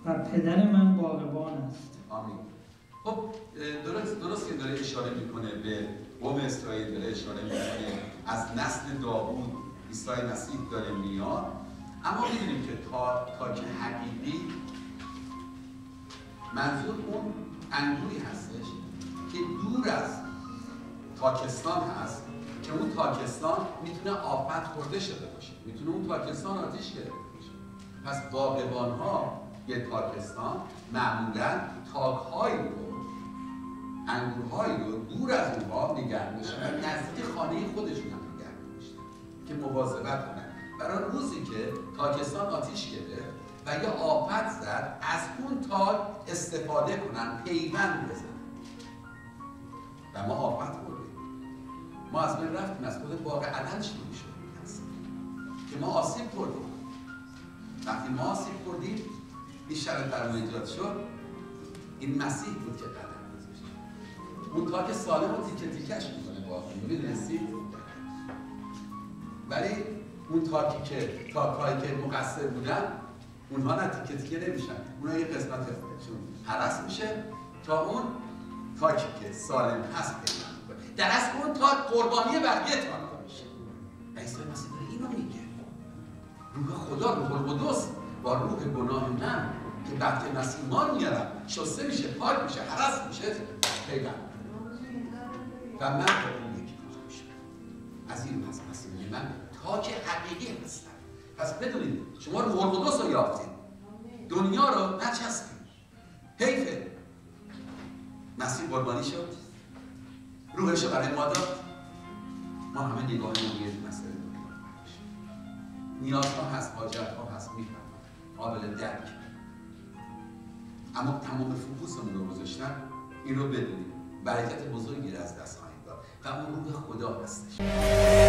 و پدر من باغبان است. آمین. خب درست که داره اشاره میکنه به قوم اسرائیل، داره اشاره میکنه از نسل داوود عیسی مسیح داره میاد، اما میدونیم که تاک حقیقی منظور اون انگوری هستش که دور از تاکستان هست، که اون تاکستان میتونه آفت خورده شده باشه، میتونه اون تاکستان آتیش گرفته باشه. پس باغبان ها یه تاکستان معمولا تاک‌هایی رو، انگورهایی رو دور از اونها نگه می‌داشتن و نزدیک خانه خودشون هم نگه می‌داشتن که مواظبت کنن برای روزی که تاکستان آتیش گرفت و یا آفت زد از اون تاک استفاده کنن، پیوند بزنن. و ما آفت خوردیم، ما از بین رفتیم، از خود باغ عدن شروع شد که ما آسیب خوردیم. وقتی ما آسیب خوردیم این شرط بر ما ایجاد شد، این مسیح بود که قدم گذاشت. اون تاک سالم رو تیکه تیکش میکنه واقعا، میدونستی؟ ولی اون تاک‌هایی که مقصر بودن اونها نه تیکه تیکه نمیشن، اونها یه قسمتشون هرس میشه تا اون تاکی که سالم هست پیدا میکنه. در اصل اون تاک قربانی بقیه تاک‌ها میشه. عیسی مسیح داره اینو میگه. روح خدا، روح القدس با روح گناه من که وقتی مسیح ایمان میارم شسته میشه، پاک میشه، هرس میشه، پیدا و من با اون یکی میشم. از این پس مسیح میگه من تاک حقیقی هستم. پس بدونید شما روح القدس رو یافتید، دنیا رو نچسبید. حیفه مسیح قربانی شد، روحش رو برای ما داد، ما همه نگاهی رو یه مسئله دنیا نیازها هست، حاجتها هست، میفهمم، قابل درک، اما تمام فوکوسمون رو گذاشتن این رو بدونید برکت بزرگی رو از دست خواهیم داد و اون روح خدا هستش.